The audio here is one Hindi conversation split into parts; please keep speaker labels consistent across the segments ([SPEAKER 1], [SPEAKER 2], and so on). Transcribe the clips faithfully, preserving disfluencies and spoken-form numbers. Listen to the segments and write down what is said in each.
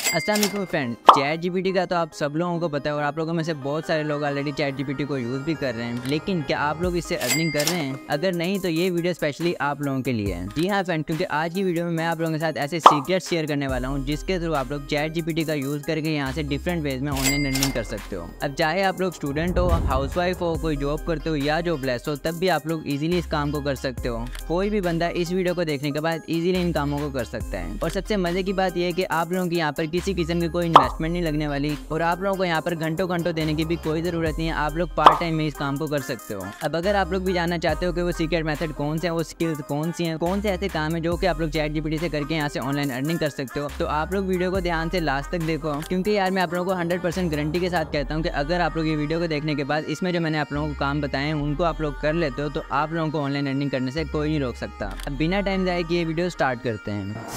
[SPEAKER 1] अस्सलाम वालेकुम फ्रेंड, चैट जीपीटी का तो आप सब लोगों को पता है और आप लोगों में से बहुत सारे लोग ऑलरेडी चैट जीपीटी को यूज़ भी कर रहे हैं। लेकिन क्या आप लोग इससे अर्निंग कर रहे हैं? अगर नहीं तो ये वीडियो स्पेशली आप लोगों के लिए है। जी हाँ फ्रेंड, क्योंकि आज की वीडियो में मैं आप लोगों के साथ ऐसे सीक्रेट शेयर करने वाला हूँ जिसके थ्रू आप लोग चैट जीपीटी का यूज़ करके यहाँ से डिफरेंट वेज में ऑनलाइन अर्निंग कर सकते हो। अब चाहे आप लोग स्टूडेंट हो, हाउस वाइफ हो, कोई जॉब करते हो या जॉबलेस हो, तब भी आप लोग ईजिली इस काम को कर सकते हो। कोई भी बंदा इस वीडियो को देखने के बाद ईजिली इन कामों को कर सकता है। और सबसे मजे की बात यह है कि आप लोगों की यहाँ पर किसी किस्म की कोई इन्वेस्टमेंट नहीं लगने वाली और आप लोगों को यहाँ पर घंटों घंटों देने की भी कोई ज़रूरत नहीं है। आप लोग पार्ट टाइम में इस काम को कर सकते हो। अब अगर आप लोग भी जानना चाहते हो कि वो सीक्रेट मेथड कौन से हैं, वो स्किल्स कौन सी हैं, कौन से ऐसे काम है जो कि आप लोग चैट जीपीटी से करके यहाँ से ऑनलाइन अर्निंग कर सकते हो, तो आप लोग वीडियो को ध्यान से लास्ट तक देखो। क्योंकि यार मैं आप लोगों को हंड्रेड परसेंट गारंटी के साथ कहता हूँ कि अगर आप लोग ये वीडियो को देखने के बाद इसमें जो मैंने आप लोगों को काम बताए हैं उनको आप लोग कर लेते हो, तो आप लोगों को ऑनलाइन अर्निंग करने से कोई नहीं रोक सकता। अब बिना टाइम जाए कि ये वीडियो स्टार्ट करते हैं।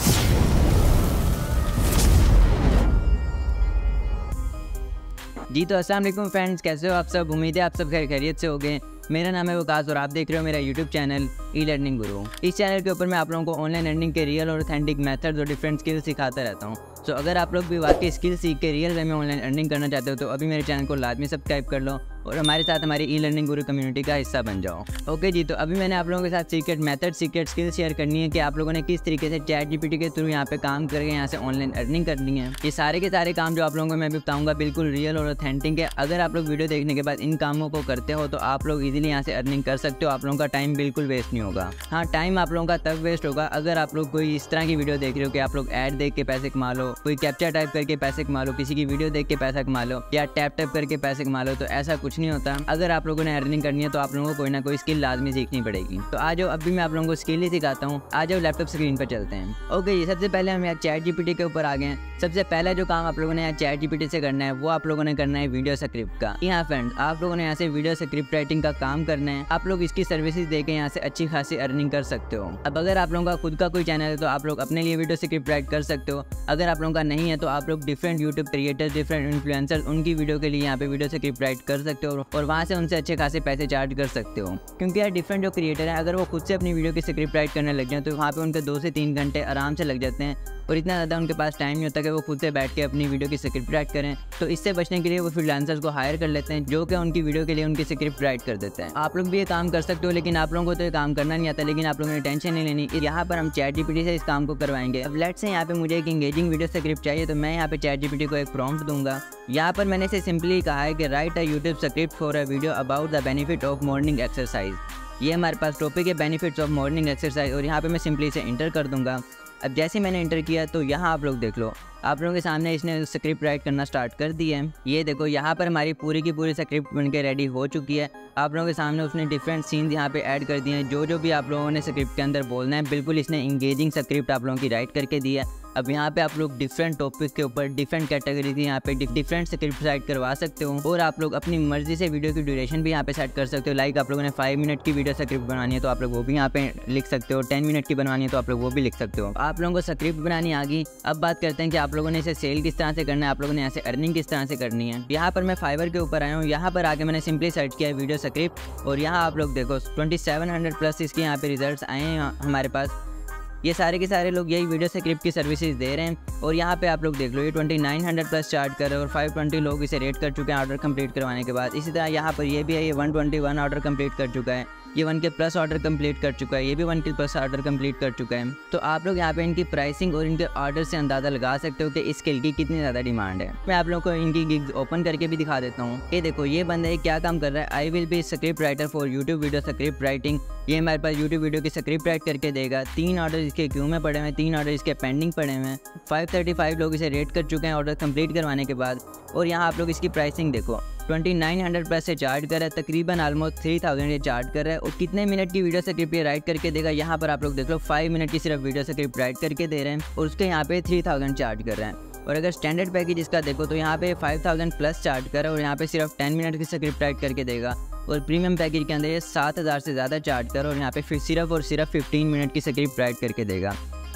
[SPEAKER 1] जी तो अस्सलाम वालेकुम फ्रेंड्स, कैसे हो आप सब? उम्मीद है आप सब खैर खैरियत से हो गए। मेरा नाम है वकास और आप देख रहे हो मेरा यूट्यूब चैनल ई लर्निंग गुरु। इस चैनल के ऊपर मैं आप लोगों को ऑनलाइन अर्निंग के रियल और ऑथेंटिक मेथड्स और डिफरेंट स्किल्स सिखाता रहता हूँ। सो अगर आप लोग भी वाकई स्किल सीख के रियल वे में ऑनलाइन अर्निंग करना चाहते हो तो अभी मेरे चैनल को लाजमी सब्सक्राइब कर लो और हमारे साथ हमारी ई लर्निंग गुरु कम्युनिटी का हिस्सा बन जाओ। ओके जी, तो अभी मैंने आप लोगों के साथ secret method, secret skill share करनी है कि आप लोगों ने किस तरीके से चैट जीपीटी के थ्रू यहाँ पे काम करके यहाँ से ऑनलाइन अर्निंग करनी है। ये सारे के सारे काम जो आप लोगों को मैं भी बताऊँगा बिल्कुल रियल और ऑथेंटिक है। अगर आप लोग वीडियो देखने के बाद इन कामों को करते हो तो आप लोग ईजिली यहाँ से अर्निंग कर सकते हो। आप लोगों का टाइम बिल्कुल वेस्ट नहीं होगा। हाँ, टाइम आप लोगों का तब वेस्ट होगा अगर आप लोग कोई इस तरह की वीडियो देख रहे हो कि आप लोग ऐड देख के पैसे कमा लो, कोई कैप्चा टाइप करके पैसे कमा लो, किसी की वीडियो देख के पैसा कमा लो या टैप टैप करके पैसे कमा लो। तो ऐसा कुछ नहीं होता। अगर आप लोगों ने अर्निंग करनी है तो आप लोगों को कोई ना कोई स्किल लाजमी सीखनी पड़ेगी। तो आ जाओ, अभी मैं आप लोगों को स्किल ही सिखाता हूँ। आ जाओ लैपटॉप स्क्रीन पर चलते हैं। ओके जी, सबसे पहले हम यहाँ चैट जीपीटी के ऊपर आ गए हैं। सबसे पहला जो काम आप लोगों ने यहाँ चैट जीपीटी से करना है वो आप लोगों ने करना है वीडियो स्क्रिप्ट का। यहाँ फ्रेंड्स, आप लोगों ने यहाँ से वीडियो स्क्रिप्ट राइटिंग का काम करना है। आप लोग इसकी सर्विसेज देके यहाँ से अच्छी खासी अर्निंग कर सकते हो। अब अगर आप लोगों का खुद का कोई चैनल है तो आप लोग अपने लिए वीडियो स्क्रिप्ट राइट कर सकते हो। अगर आप लोगों का नहीं है तो आप लोग different YouTube creators, different influencers, उनकी वीडियो के लिए यहाँ पे वीडियो स्क्रिप्ट राइट कर सकते हो और वहाँ से उनसे अच्छे खासे पैसे चार्ज कर सकते हो। क्योंकि यार डिफरेंट जो क्रिएटर हैं अगर वो खुद से अपनी वीडियो की स्क्रिप्ट राइट करने लग जाए तो वहाँ पे उनके दो से तीन घंटे आराम से लग जाते हैं और इतना ज़्यादा उनके पास टाइम नहीं होता कि वो खुद से बैठ के अपनी वीडियो की स्क्रिप्ट राइट करें। तो इससे बचने के लिए वो फ्रीलांसर्स को हायर कर लेते हैं जो कि उनकी वीडियो के लिए उनकी स्क्रिप्ट राइट कर देते हैं। आप लोग भी ये काम कर सकते हो, लेकिन आप लोगों को तो ये काम करना नहीं आता। लेकिन आप लोगों ने टेंशन नहीं लेनी, यहाँ पर हम चैट जीपीटी से इस काम को करवाएंगे। अब लेट्स से यहाँ पे मुझे एक इंगेजिंग वीडियो स्क्रिप्ट चाहिए तो मैं यहाँ पे चैट जीपीटी को एक प्रॉम्प्ट दूंगा। यहाँ पर मैंने इसे सिंपली कहा है कि write a YouTube script for a video about the benefit of morning exercise. ये हमारे पास टॉपिक है, बेनिफिट्स ऑफ मॉर्निंग एक्सरसाइज, और यहाँ पे मैं सिंपली इसे इंटर कर दूंगा। अब जैसे मैंने इंटर किया तो यहाँ आप लोग देख लो, आप लोगों के सामने इसने स्क्रिप्ट राइट करना स्टार्ट कर दिया है। ये देखो, यहाँ पर हमारी पूरी की पूरी स्क्रिप्ट बनके रेडी हो चुकी है। आप लोगों के सामने उसने डिफरेंट सीन्स यहाँ पे ऐड कर दिए हैं। जो जो भी आप लोगों ने स्क्रिप्ट के अंदर बोलना है बिल्कुल इसने इंगेजिंग स्क्रिप्ट आप लोगों की राइट करके दी है। अब यहाँ पे आप लोग डिफरेंट टॉपिक के ऊपर डिफरेंट कैटेगरी की यहाँ पे डिफरेंट स्क्रिप्ट राइट करवा सकते हो और आप लोग अपनी मर्जी से वीडियो की ड्यूरेशन भी यहाँ पे सेट कर सकते हो। लाइक आप लोगों ने फाइव मिनट की वीडियो स्क्रिप्ट बनानी है तो आप लोग वो भी यहाँ पे लिख सकते हो, टेन मिनट की बनवानी है तो आप लोग वो भी लिख सकते हो। आप लोगों को स्क्रिप्ट बनानी आ गई। अब बात करते हैं कि आप लोगों ने इसे सेल किस तरह से करना है, आप लोगों ने यहाँ से अर्निंग किस तरह से करनी है। यहाँ पर मैं फाइवर के ऊपर आया हूँ। यहाँ पर आके मैंने सिंपली सर्च किया है वीडियो स्क्रिप्ट और यहाँ आप लोग देखो ट्वेंटी सेवन हंड्रेड प्लस इसके यहाँ पे रिजल्ट आए हैं हमारे पास। ये सारे के सारे लोग यही वीडियो स्क्रिप्ट की सर्विसेज दे रहे हैं और यहाँ पे आप लोग देख लो ये twenty nine hundred plus charge कर रहे हैं और फाइव ट्वेंटी लोग इसे रेट कर चुके हैं ऑर्डर कंप्लीट करवाने के बाद। इसी तरह यहाँ पर ये भी है, ये one twenty one order complete कर चुका है, ये one K plus order complete कर चुका है, ये भी one K plus order complete कर चुका है। तो आप लोग यहाँ पे इनकी प्राइसिंग और इनके ऑर्डर से अंदाज़ा लगा सकते हो कि इस स्किल की कितनी ज़्यादा डिमांड है। मैं आप लोगों को इनकी गिग्स ओपन करके भी दिखा देता हूँ। ये देखो, ये बंदा क्या काम कर रहा है, I will be script writer for YouTube video script writing. ये हमारे पास यूट्यूब वीडियो की स्क्रिप्ट राइट करके देगा। तीन ऑर्डर इसके क्यू में पड़े हुए हैं, तीन ऑर्डर इसके पेंडिंग पड़े हुए हैं। फाइव थर्टी फाइव लोग इसे रेट कर चुके हैं ऑर्डर कंप्लीट करवाने के बाद। और यहाँ आप लोग इसकी प्राइसिंग देखो, ट्वेंटी नाइन हंड्रेड प्लस से चार्ज कर रहा है, तकरीबन ऑलमोस्ट थ्री थाउजेंड ये चार्ज कर रहा है। और कितने मिनट की वीडियो स्क्रिप्ट ये राइट करके देगा, यहाँ पर आप लोग देख लो फाइव मिनट की सिर्फ वीडियो स्क्रिप्ट राइट करके दे रहे हैं और उसके यहाँ पे थ्री थाउजेंड चार्ज कर रहे हैं। और अगर स्टैंडर्ड पैकेज इसका देखो तो यहाँ पे फाइव थाउजेंड प्लस चार्ज कर रहा है और यहाँ पे सिर्फ टेन मिनट की स्क्रिप्ट राइट करके देगा। और प्रीमियम पैकेज के अंदर ये सात हज़ार से ज़्यादा चार्ज कर और यहाँ पे फिर सिर्फ और सिर्फ फिफ्टीन मिनट की स्क्रिप्ट राइट करके देगा।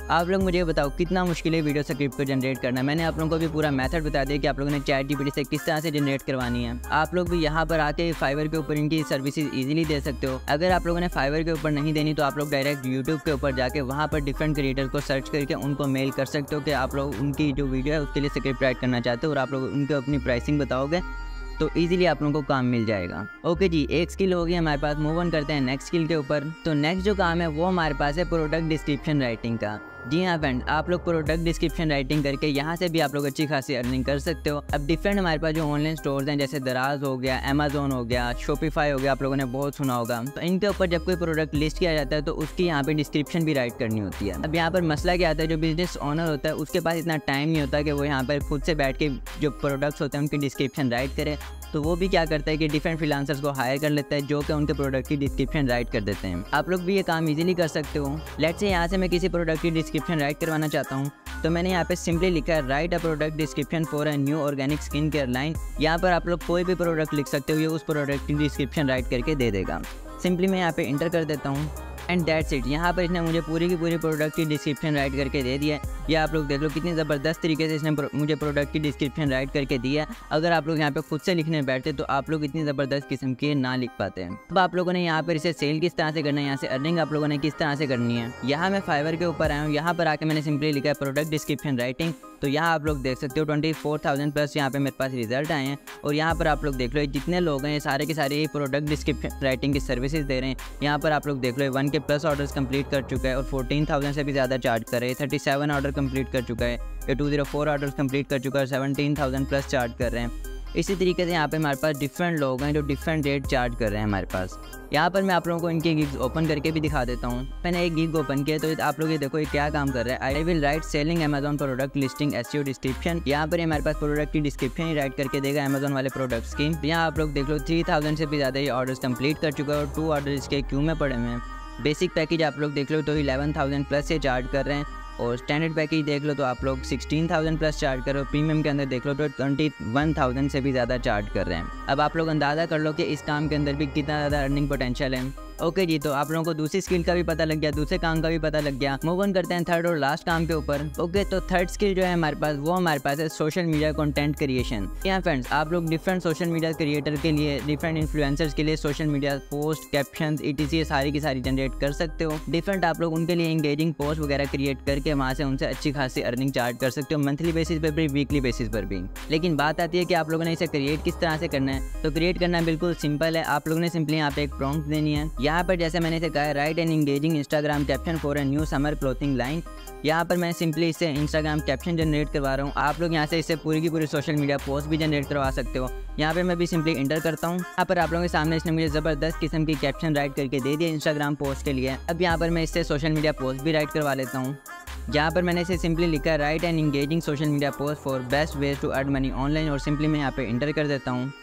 [SPEAKER 1] आप लोग मुझे बताओ कितना मुश्किल है वीडियो स्क्रिप्ट को जनरेट करना। मैंने आप लोगों को भी पूरा मेथड बता दिया कि आप लोगों ने चैट जीपीटी से किस तरह से जनरेट करवानी है। आप लोग भी यहाँ पर आके फाइवर के ऊपर इनकी सर्विसेज इजीली दे सकते हो। अगर आप लोगों ने फाइवर के ऊपर नहीं देनी तो आप लोग डायरेक्ट यूट्यूब के ऊपर जाके वहाँ पर डिफरेंट क्रिएटर को सर्च करके उनको मेल कर सकते हो कि आप लोग उनकी जो वीडियो है उसके लिए स्क्रिप्ट राइट करना चाहते हो और आप लोग उनको अपनी प्राइसिंग बताओगे तो इजीली आप लोगों को काम मिल जाएगा। ओके जी, एक स्किल होगी हमारे पास। मूव ऑन करते हैं नेक्स्ट स्किल के ऊपर। तो नेक्स्ट जो काम है वो हमारे पास है प्रोडक्ट डिस्क्रिप्शन राइटिंग का। जी हाँ फ्रेंड, आप लोग प्रोडक्ट डिस्क्रिप्शन राइटिंग करके यहाँ से भी आप लोग अच्छी खासी अर्निंग कर सकते हो। अब डिफरेंट हमारे पास जो ऑनलाइन स्टोर्स हैं जैसे दराज हो गया, अमेजोन हो गया, शॉपिफाई हो गया, आप लोगों ने बहुत सुना होगा। तो इनके ऊपर जब कोई प्रोडक्ट लिस्ट किया जाता है तो उसकी यहाँ पे डिस्क्रिप्शन भी राइट करनी होती है। अब यहाँ पर मसला क्या आता है, जो बिजनेस ओनर होता है उसके पास इतना टाइम नहीं होता कि वो यहाँ पर खुद से बैठ के जो प्रोडक्ट्स होते हैं उनकी डिस्क्रिप्शन राइट करे। तो वो भी क्या करता है कि डिफरेंट फ्रीलांसर्स को हायर कर लेता है जो कि उनके प्रोडक्ट की डिस्क्रिप्शन राइट कर देते हैं। आप लोग भी ये काम इजीली कर सकते हो। लेट्स से यहाँ से मैं किसी प्रोडक्ट की डिस्क्रिप्शन राइट करवाना चाहता हूँ तो मैंने यहाँ पे सिंपली लिखा है write a product description for a new organic skin care line. यहाँ पर आप लोग कोई भी प्रोडक्ट लिख सकते हो, ये उस प्रोडक्ट की डिस्क्रिप्शन राइट करके दे देगा। सिंपली मैं यहाँ पे इंटर कर देता हूँ एंड दैट्स इट। यहाँ पर इसने मुझे पूरी की पूरी प्रोडक्ट की डिस्क्रिप्शन राइट करके दे दिया है। ये आप लोग देख लो कितनी ज़बरदस्त तरीके से इसने मुझे प्रोडक्ट की डिस्क्रिप्शन राइट करके दिया है। अगर आप लोग यहाँ पे खुद से लिखने बैठते तो आप लोग इतनी ज़बरदस्त किस्म की ना लिख पाते हैं। अब आप लोगों ने यहाँ पर इसे सेल किस तरह से करना है, यहाँ से अर्निंग आप लोगों ने किस तरह से करनी है। यहाँ मैं फाइवर के ऊपर आया हूँ, यहाँ पर आके मैंने सिंपली लिखा है प्रोडक्ट डिस्क्रिप्शन राइटिंग। तो यहाँ आप लोग देख सकते हो ट्वेंटी फोर थाउजेंड प्लस यहाँ पे मेरे पास रिजल्ट आए हैं। और यहाँ पर आप लोग देख लो जितने लोग हैं ये सारे के सारे प्रोडक्ट डिस्क्रिप्शन राइटिंग की सर्विसेज दे रहे हैं। यहाँ पर आप लोग देख लो one K plus orders complete कर चुका है और फोर्टीन थाउजेंड से भी ज़्यादा चार्ज कर रहे हैं। थर्टी सेवन ऑर्डर कंप्लीट कर चुका है, ये two zero four orders complete कर चुका है, सेवनटीन थाउजेंड प्लस चार्ज कर रहे हैं। इसी तरीके से यहाँ पे हमारे पास डिफरेंट लोग हैं जो डिफरेंट रेट चार्ज कर रहे हैं हमारे पास। यहाँ पर मैं आप लोगों को इनके गिग्स ओपन करके भी दिखा देता हूँ। मैंने एक गिग ओपन किया तो आप लोग ये देखो ये क्या काम कर रहा है। I will write selling Amazon product listing SEO description. यहाँ पर हमारे पास प्रोडक्ट की डिस्क्रिप्शन ही राइट करके देगा अमेजोन वाले प्रोडक्ट्स की। यहाँ आप लोग देख लो थ्री थाउजेंड से भी ज़्यादा ये ऑर्डर्स कंप्लीट कर चुका है और टू ऑर्डर इसके क्यू में पड़े हुए हैं। बेसिक पैकेज आप लोग देख लो तो इलेवन थाउजेंड प्लस से चार्ज कर रहे हैं और स्टैंडर्ड पैकेज देख लो तो आप लोग सिक्सटीन थाउजेंड प्लस चार्ज कर रहे हो। प्रीमियम के अंदर देख लो तो ट्वेंटी वन थाउजेंड से भी ज़्यादा चार्ज कर रहे हैं। अब आप लोग अंदाज़ा कर लो कि इस काम के अंदर भी कितना ज़्यादा अर्निंग पोटेंशियल है। ओके जी, तो आप लोगों को दूसरी स्किल का भी पता लग गया, दूसरे काम का भी पता लग गया। मूव ऑन करते हैं थर्ड और लास्ट काम के ऊपर। ओके, तो थर्ड स्किल जो है हमारे पास वो हमारे पास है सोशल मीडिया कंटेंट क्रिएशन। यहाँ फ्रेंड्स आप लोग डिफरेंट सोशल मीडिया क्रिएटर के लिए, डिफरेंट इन्फ्लुएंसर्स के लिए social media post, caption, ETC सारी की सारी जनरेट कर सकते हो। डिफरेंट आप लोग उनके लिए इंगेजिंग पोस्ट वगैरह क्रिएट करके वहाँ से उनसे अच्छी खासी अर्निंग चार्ज कर सकते हो, मंथली बेसिस पर भी, वीकली बेसिस पर भी। लेकिन बात आती है कि आप लोगों ने इसे क्रिएट किस तरह से करना है। तो क्रिएट करना बिल्कुल सिंपल है। आप लोगों ने सिंपली यहाँ पे एक प्रॉम्प्ट देनी है। यहाँ पर जैसे मैंने कहा है write and engaging Instagram caption for a new summer clothing line. यहाँ पर मैं सिंपली इससे इंस्टाग्राम कैप्शन जनरेट करवा रहा हूँ। आप लोग यहाँ से इससे पूरी की पूरी सोशल मीडिया पोस्ट भी जनरेट करवा सकते हो। यहाँ पे मैं भी सिंपली इंटर करता हूँ। यहाँ पर आप लोगों के सामने इसने मुझे ज़बरदस्त किस्म की कैप्शन राइट करके दे दिया इंस्टाग्राम पोस्ट के लिए। अब यहाँ पर मैं इससे सोशल मीडिया पोस्ट भी राइट करवा लेता हूँ। जहाँ पर मैंने इसे सिंपली लिखा है write and engaging social media post for best ways to earn money online और सिंपली मैं यहाँ पे इंटर कर देता हूँ।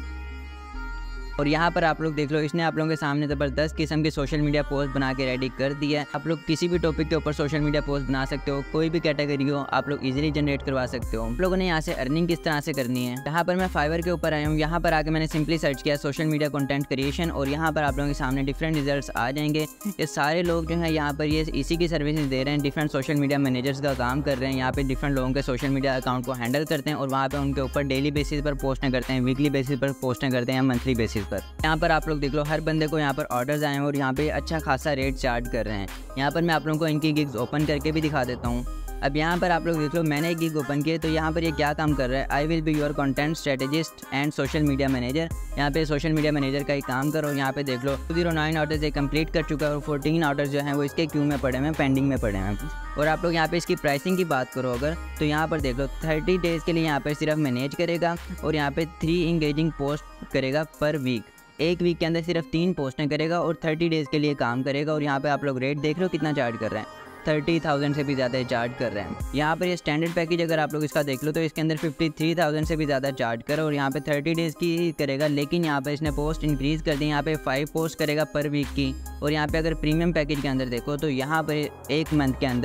[SPEAKER 1] और यहाँ पर आप लोग देख लो इसने आप लोगों के सामने ज़बरदस्त किस्म की सोशल मीडिया पोस्ट बना के रेडी कर दिया है। आप लोग किसी भी टॉपिक के ऊपर सोशल मीडिया पोस्ट बना सकते हो, कोई भी कैटेगरी हो आप लोग इजीली जनरेट करवा सकते हो। आप लोगों ने यहाँ से अर्निंग किस तरह से करनी है। यहाँ पर मैं फाइवर के ऊपर आया हूँ। यहाँ पर आके मैंने सिंपली सर्च किया सोशल मीडिया कंटेंट क्रिएशन और यहाँ पर आप लोगों के सामने डिफरेंट रिजल्ट्स आ जाएंगे। ये सारे लोग जो है यहाँ पर ये इसी की सर्विसेज दे रहे हैं, डिफरेंट सोशल मीडिया मैनेजर्स का काम कर रहे हैं। यहाँ पे डिफरेंट लोगों के सोशल मीडिया अकाउंट को हैंडल करते हैं और वहाँ पर उनके ऊपर डेली बेसिस पर पोस्टें करते हैं, वीकली बेसिस पर पोस्टें करते हैं या मंथली बेसिस पर। यहाँ पर आप लोग देख लो हर बंदे को यहाँ पर ऑर्डर्स आए हैं और यहाँ पे अच्छा खासा रेट चार्ज कर रहे हैं। यहाँ पर मैं आप लोगों को इनकी गिग्स ओपन करके भी दिखा देता हूँ। अब यहाँ पर आप लोग देख लो मैंने एक गिग ओपन किया तो यहाँ पर ये क्या काम कर रहा है। I will be your content strategist and social media manager. यहाँ पे सोशल मीडिया मैनेजर का ही काम करो। यहाँ पे देख लो टू जीरो नाइन ऑर्डर्स ये कंप्लीट कर चुका है और फोर्टीन ऑर्डर्स जो हैं वो इसके क्यू में पड़े हुए हैं, पेंडिंग में पड़े हैं। और आप लोग यहाँ पे इसकी प्राइसिंग की बात करो अगर तो यहाँ पर देख लो थर्टी डेज़ के लिए यहाँ पर सिर्फ मैनेज करेगा और यहाँ पे थ्री इंगेजिंग पोस्ट करेगा पर वीक। एक वीक के अंदर सिर्फ तीन पोस्टें करेगा और थर्टी डेज़ के लिए काम करेगा। और यहाँ पे आप लोग रेट देख लो कितना चार्ज कर रहे हैं, थर्टी थाउजेंड से भी ज़्यादा चार्ज कर रहे हैं। यहाँ पर ये स्टैंडर्ड पैकेज अगर आप लोग इसका देख लो तो इसके अंदर फिफ्टी थ्री थाउजेंड से भी ज़्यादा चार्ज करे और यहाँ पे थर्टी डेज़ की करेगा। लेकिन यहाँ पे इसने पोस्ट इंक्रीज़ कर दी, यहाँ पे फाइव पोस्ट करेगा पर वीक की। और यहाँ पे अगर प्रीमियम पैकेज के अंदर देखो तो यहाँ पर एक मंथ के अंदर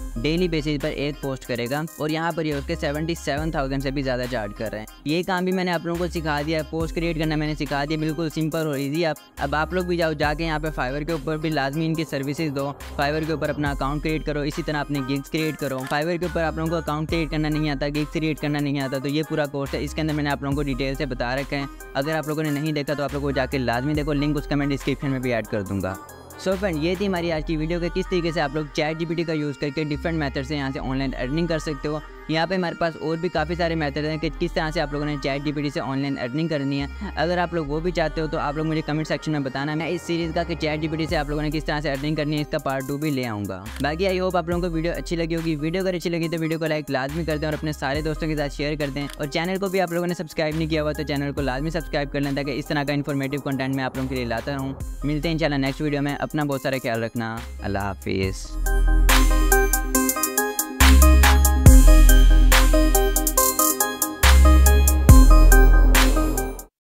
[SPEAKER 1] डेली बेसिस पर एक पोस्ट करेगा और यहाँ पर ये उसके सेवेंटी सेवन थाउजेंड से भी ज़्यादा चार्ज कर रहे हैं। ये काम भी मैंने आप लोगों को सिखा दिया, पोस्ट क्रिएट करना मैंने सिखा दिया, बिल्कुल सिंपल और ईजी। आप अब आप लोग भी जाओ जाके यहाँ पे फाइवर के ऊपर भी लाजमी इनकी सर्विसेज दो, फाइवर के ऊपर अपना अकाउंट क्रिएट करो, इसी तरह अपने गिग्स क्रिएट करो। फाइवर के ऊपर आप लोगों को अकाउंट क्रिएट करना नहीं आता, गिग्स क्रिएट करना नहीं आता, तो ये पूरा कोर्स है, इसके अंदर मैंने आप लोगों को डिटेल से बता रखा है। अगर आप लोगों ने नहीं देखा तो आप लोगों को जाके लाजमी देखो, लिंक उसका मैं डिस्क्रिप्शन में भी ऐड कर दूंगा। सो फ्रेंड, ये थी हमारी आज की वीडियो के किस तरीके से आप लोग चैट जीपीटी का यूज़ करके डिफरेंट मेथड से यहाँ से ऑनलाइन अर्निंग कर सकते हो। यहाँ पे हमारे पास और भी काफ़ी सारे मेथड हैं कि किस तरह से आप लोगों ने चैट जीपीटी से ऑनलाइन अर्निंग करनी है। अगर आप लोग वो भी चाहते हो तो आप लोग मुझे कमेंट सेक्शन में बताना, मैं इस सीरीज़ का कि चैट जीपीटी से आप लोगों ने किस तरह से अर्निंग करनी है इसका पार्ट टू भी ले आऊँगा। बाकी आई होप आप लोगों को वीडियो अच्छी लगी होगी। वीडियो अगर अच्छी लगी तो वीडियो को लाइक लाजमी कर दें और अपने सारे दोस्तों के साथ शेयर कर दें। और चैनल को भी आप लोगों ने सब्सक्राइब नहीं किया हुआ तो चैनल को लाजमी सब्सक्राइब कर लें ताकि इस तरह का इन्फॉर्मेटिव कंटेंट मैं आप लोगों के लिए लाता रहूँ। मिलते हैं इंशाल्लाह नेक्स्ट वीडियो में। अपना बहुत सारा ख्याल रखना। अल्लाह हाफिज़।